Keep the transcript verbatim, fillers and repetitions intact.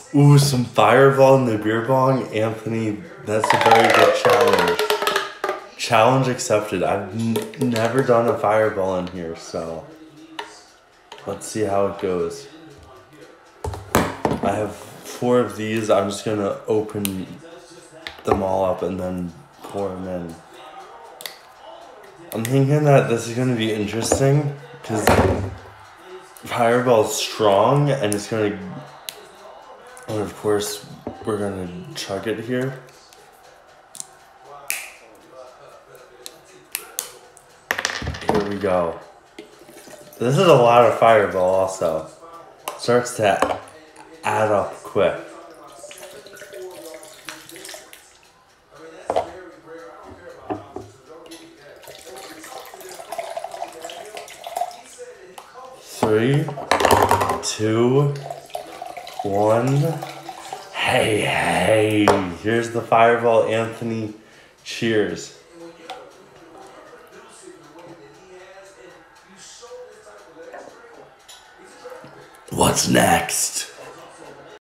Ooh, some fireball in the beer bong. Anthony, that's a very good challenge. Challenge accepted. I've n never done a fireball in here, so let's see how it goes. I have four of these. I'm just gonna open them all up and then pour them in. I'm thinking that this is gonna be interesting because fireball is strong and it's gonna, and of course we're gonna chug it here. Here we go. This is a lot of fireball also. Starts to add up quick. Three, two, one. Hey, hey, here's the fireball, Anthony. Cheers. What's next?